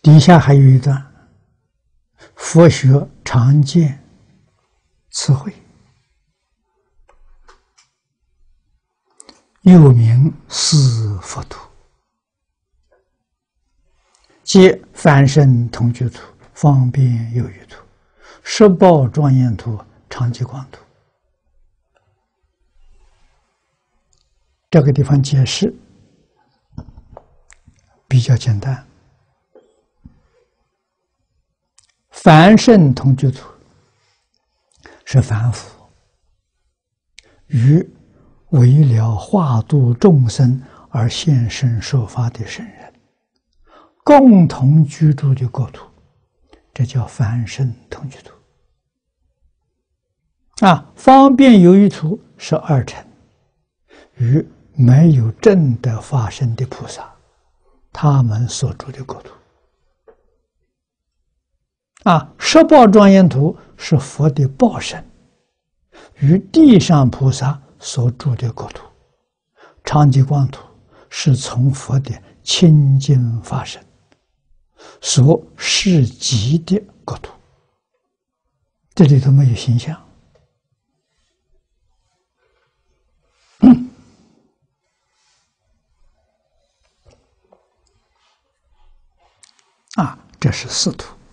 底下还有一段佛学常见词汇，又名四佛图，即梵身同居图、方便有余图、十报庄严图、常寂光图。这个地方解释比较简单。梵身同居图是凡夫与为了化度众生而现身说法的圣人共同居住的国土，这叫梵身同居图。方便有余图是二乘与没有正德发生的菩萨，他们所住的国土。十报庄严图是佛的报身与地上菩萨所住的国土，常寂光图是从佛的清净法身所示及的国土，这里头没有形象。这是四图。